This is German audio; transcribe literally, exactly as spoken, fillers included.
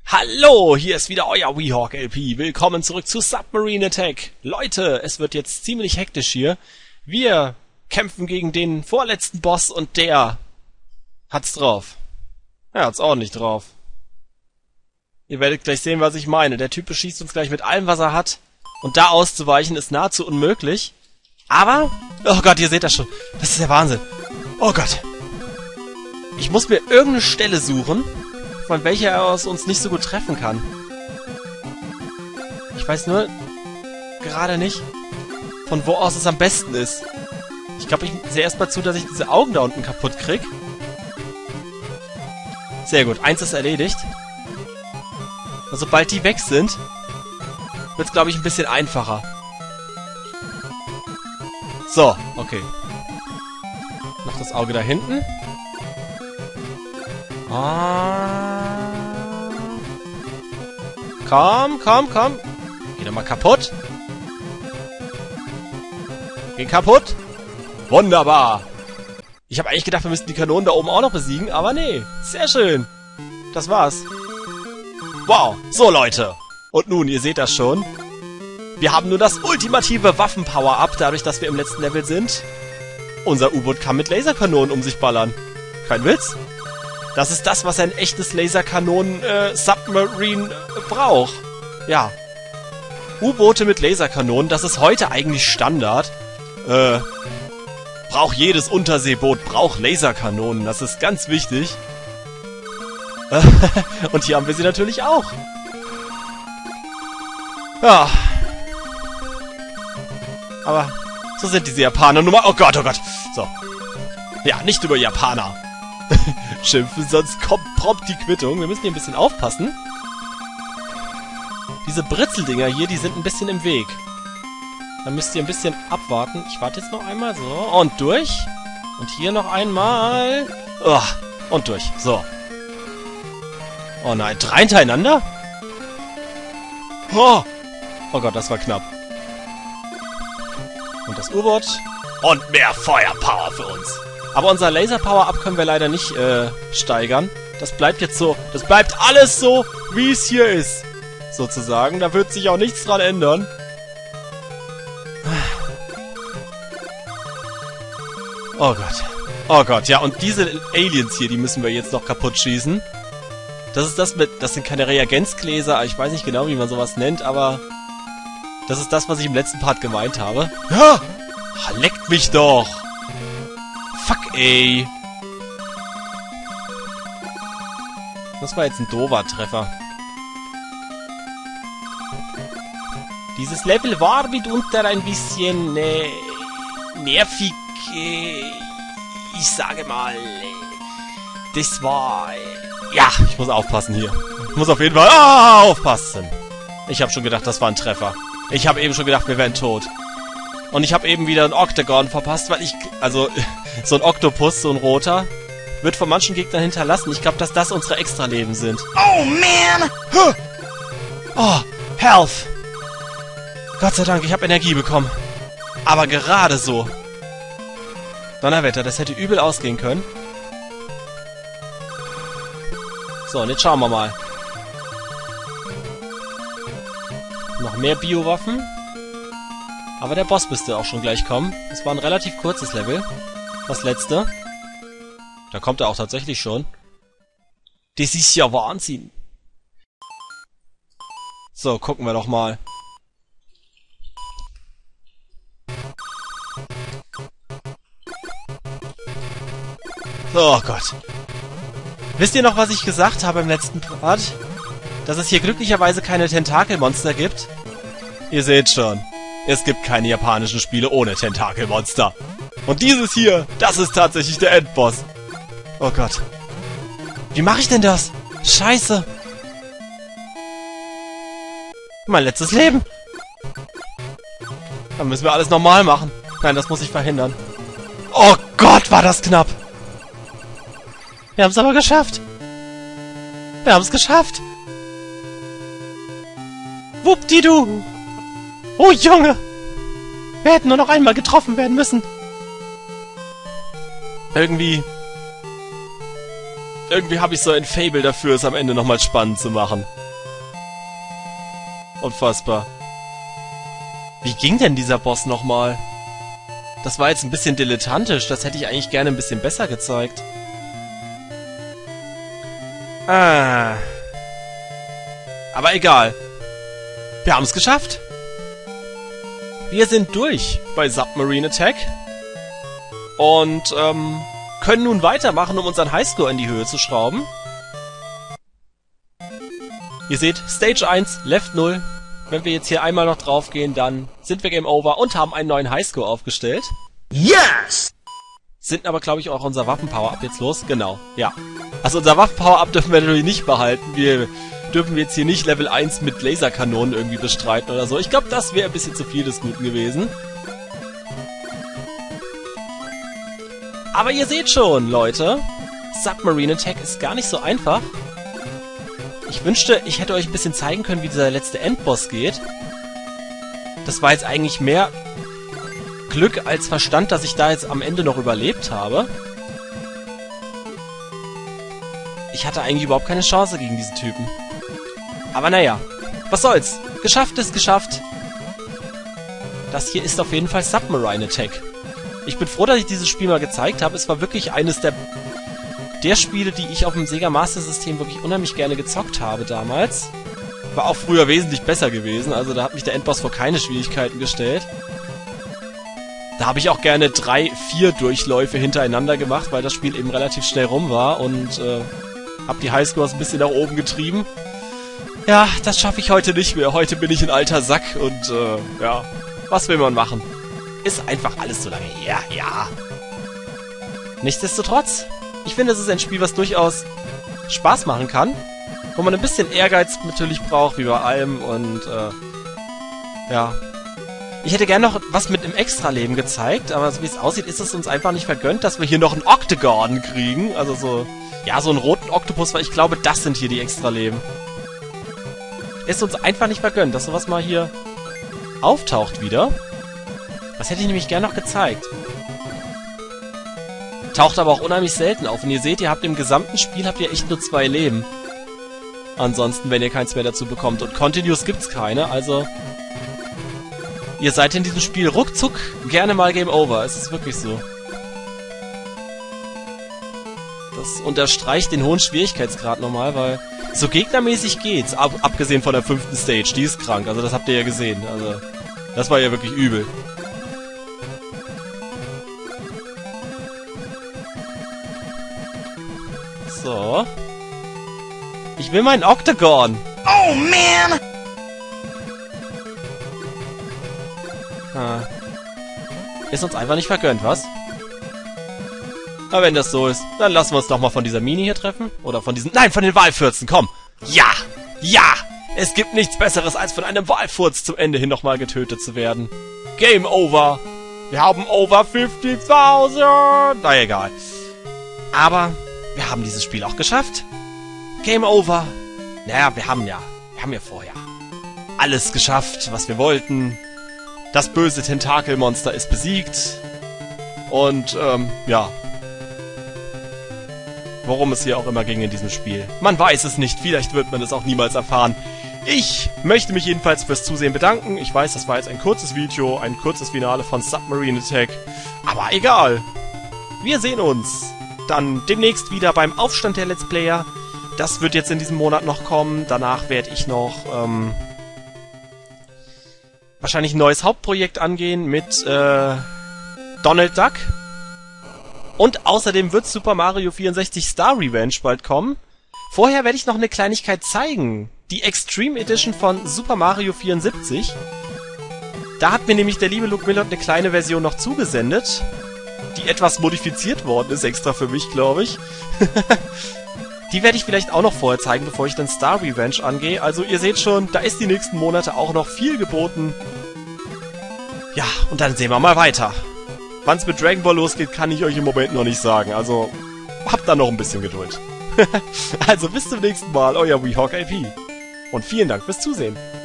Hallo, hier ist wieder euer Weehawk L P. Willkommen zurück zu Submarine Attack. Leute, es wird jetzt ziemlich hektisch hier. Wir kämpfen gegen den vorletzten Boss und der hat's drauf. Er hat's ordentlich drauf. Ihr werdet gleich sehen, was ich meine. Der Typ beschießt uns gleich mit allem, was er hat. Und da auszuweichen ist nahezu unmöglich. Aber, oh Gott, ihr seht das schon. Das ist der Wahnsinn. Oh Gott. Ich muss mir irgendeine Stelle suchen, von welcher er aus uns nicht so gut treffen kann. Ich weiß nur gerade nicht, von wo aus es am besten ist. Ich glaube, ich sehe erstmal zu, dass ich diese Augen da unten kaputt krieg. Sehr gut, eins ist erledigt. Und sobald die weg sind, wird es, glaube ich, ein bisschen einfacher. So, okay. Noch das Auge da hinten. Ah. Komm, komm, komm. Geh doch mal kaputt. Geh kaputt. Wunderbar. Ich habe eigentlich gedacht, wir müssten die Kanonen da oben auch noch besiegen, aber nee. Sehr schön. Das war's. Wow. So, Leute. Und nun, ihr seht das schon. Wir haben nur das ultimative Waffen-Power-Up, dadurch, dass wir im letzten Level sind. Unser U-Boot kann mit Laserkanonen um sich ballern. Kein Witz. Das ist das, was ein echtes Laserkanonen-Submarine äh, braucht. Ja. U-Boote mit Laserkanonen, das ist heute eigentlich Standard. Äh, braucht jedes Unterseeboot, braucht Laserkanonen, das ist ganz wichtig. Und hier haben wir sie natürlich auch. Ja. Aber so sind diese Japaner nun mal. Oh Gott, oh Gott. So. Ja, nicht über Japaner schimpfen, sonst kommt prompt die Quittung. Wir müssen hier ein bisschen aufpassen. Diese Britzeldinger hier, die sind ein bisschen im Weg. Da müsst ihr ein bisschen abwarten. Ich warte jetzt noch einmal. So. Und durch. Und hier noch einmal. Oh, und durch. So. Oh nein. Drei hintereinander? Oh. Oh Gott, das war knapp. Und das U-Boot. Und mehr Feuerpower für uns. Aber unser Laser-Power-Up können wir leider nicht äh, steigern. Das bleibt jetzt so. Das bleibt alles so, wie es hier ist. Sozusagen. Da wird sich auch nichts dran ändern. Oh Gott. Oh Gott, ja. Und diese Aliens hier, die müssen wir jetzt noch kaputt schießen. Das ist das mit... Das sind keine Reagenzgläser. Ich weiß nicht genau, wie man sowas nennt, aber... Das ist das, was ich im letzten Part gemeint habe. Ja! Leckt mich doch! Fuck, ey. Das war jetzt ein doofer Treffer. Dieses Level war mitunter ein bisschen äh, nervig. Äh, ich sage mal, äh, das war... Äh, ja, ich muss aufpassen hier. Ich muss auf jeden Fall ah, aufpassen. Ich habe schon gedacht, das war ein Treffer. Ich habe eben schon gedacht, wir wären tot. Und ich habe eben wieder ein Octagon verpasst, weil ich... Also... So ein Oktopus, so ein roter, wird von manchen Gegnern hinterlassen. Ich glaube, dass das unsere Extraleben sind. Oh, man! Huh. Oh, Health! Gott sei Dank, ich habe Energie bekommen. Aber gerade so. Donnerwetter, das hätte übel ausgehen können. So, und jetzt schauen wir mal. Noch mehr Biowaffen. Aber der Boss müsste auch schon gleich kommen. Es war ein relativ kurzes Level. Das letzte. Da kommt er auch tatsächlich schon. Das ist ja Wahnsinn. So, gucken wir doch mal. Oh Gott. Wisst ihr noch, was ich gesagt habe im letzten Part? Dass es hier glücklicherweise keine Tentakelmonster gibt? Ihr seht schon. Es gibt keine japanischen Spiele ohne Tentakelmonster. Und dieses hier, das ist tatsächlich der Endboss. Oh Gott. Wie mache ich denn das? Scheiße. Mein letztes Leben. Dann müssen wir alles normal machen. Nein, das muss ich verhindern. Oh Gott, war das knapp. Wir haben es aber geschafft. Wir haben es geschafft. Wuppdidu. Oh Junge. Wir hätten nur noch einmal getroffen werden müssen. Irgendwie... Irgendwie habe ich so ein Faible dafür, es am Ende nochmal spannend zu machen. Unfassbar. Wie ging denn dieser Boss nochmal? Das war jetzt ein bisschen dilettantisch. Das hätte ich eigentlich gerne ein bisschen besser gezeigt. Ah. Aber egal. Wir haben es geschafft. Wir sind durch bei Submarine Attack. Und ähm, können nun weitermachen, um unseren Highscore in die Höhe zu schrauben. Ihr seht, Stage eins, Left null. Wenn wir jetzt hier einmal noch drauf gehen, dann sind wir Game Over und haben einen neuen Highscore aufgestellt. Yes! Sind aber, glaube ich, auch unser Waffen-Power-Up jetzt los. Genau, ja. Also unser Waffen-Power-Up dürfen wir natürlich nicht behalten. Wir dürfen jetzt hier nicht Level eins mit Laserkanonen irgendwie bestreiten oder so. Ich glaube, das wäre ein bisschen zu viel des Guten gewesen. Aber ihr seht schon, Leute, Submarine Attack ist gar nicht so einfach. Ich wünschte, ich hätte euch ein bisschen zeigen können, wie dieser letzte Endboss geht. Das war jetzt eigentlich mehr Glück als Verstand, dass ich da jetzt am Ende noch überlebt habe. Ich hatte eigentlich überhaupt keine Chance gegen diesen Typen. Aber naja, was soll's. Geschafft ist geschafft. Das hier ist auf jeden Fall Submarine Attack. Ich bin froh, dass ich dieses Spiel mal gezeigt habe. Es war wirklich eines der... der Spiele, die ich auf dem Sega Master System wirklich unheimlich gerne gezockt habe damals. War auch früher wesentlich besser gewesen, also da hat mich der Endboss vor keine Schwierigkeiten gestellt. Da habe ich auch gerne drei, vier Durchläufe hintereinander gemacht, weil das Spiel eben relativ schnell rum war und äh, habe die Highscores ein bisschen nach oben getrieben. Ja, das schaffe ich heute nicht mehr. Heute bin ich ein alter Sack und äh, ja, was will man machen? Ist einfach alles so lange her, ja. Nichtsdestotrotz, ich finde, es ist ein Spiel, was durchaus Spaß machen kann, wo man ein bisschen Ehrgeiz natürlich braucht, wie bei allem, und äh, ja. Ich hätte gerne noch was mit einem Extra-Leben gezeigt, aber so wie es aussieht, ist es uns einfach nicht vergönnt, dass wir hier noch einen Octagon kriegen, also so, ja, so einen roten Oktopus, weil ich glaube, das sind hier die Extra-Leben. Ist uns einfach nicht vergönnt, dass sowas mal hier auftaucht wieder. Das hätte ich nämlich gerne noch gezeigt. Taucht aber auch unheimlich selten auf. Und ihr seht, ihr habt im gesamten Spiel habt ihr echt nur zwei Leben. Ansonsten, wenn ihr keins mehr dazu bekommt. Und Continuous gibt's keine, also... Ihr seid in diesem Spiel ruckzuck gerne mal Game Over. Es ist wirklich so. Das unterstreicht den hohen Schwierigkeitsgrad nochmal, weil... So gegnermäßig geht's. Ab abgesehen von der fünften Stage. Die ist krank. Also das habt ihr ja gesehen. Also... Das war ja wirklich übel. So. Ich will meinen Octagon. Oh, man! Ah. Ist uns einfach nicht vergönnt, was? Aber wenn das so ist, dann lassen wir uns doch mal von dieser Mini hier treffen. Oder von diesen... Nein, von den Walfürzen, komm! Ja! Ja! Es gibt nichts Besseres, als von einem Walfurz zum Ende hin nochmal getötet zu werden. Game over! Wir haben over fünfzigtausend! Na egal. Aber... wir haben dieses Spiel auch geschafft. Game over. Naja, wir haben ja, wir haben ja vorher alles geschafft, was wir wollten. Das böse Tentakelmonster ist besiegt. Und, ähm, ja. Worum es hier auch immer ging in diesem Spiel. Man weiß es nicht, vielleicht wird man es auch niemals erfahren. Ich möchte mich jedenfalls fürs Zusehen bedanken. Ich weiß, das war jetzt ein kurzes Video, ein kurzes Finale von Submarine Attack. Aber egal. Wir sehen uns dann demnächst wieder beim Aufstand der Let's Player. Das wird jetzt in diesem Monat noch kommen. Danach werde ich noch ähm, wahrscheinlich ein neues Hauptprojekt angehen mit äh, Donald Duck. Und außerdem wird Super Mario vierundsechzig Star Revenge bald kommen. Vorher werde ich noch eine Kleinigkeit zeigen. Die Extreme Edition von Super Mario vierundsiebzig. Da hat mir nämlich der liebe Luke Millot eine kleine Version noch zugesendet, die etwas modifiziert worden ist, extra für mich, glaube ich. Die werde ich vielleicht auch noch vorher zeigen, bevor ich dann Star Revenge angehe. Also ihr seht schon, da ist die nächsten Monate auch noch viel geboten. Ja, und dann sehen wir mal weiter. Wann es mit Dragon Ball losgeht, kann ich euch im Moment noch nicht sagen. Also, habt da noch ein bisschen Geduld. Also bis zum nächsten Mal, euer WeHawk I P. Und vielen Dank fürs Zusehen.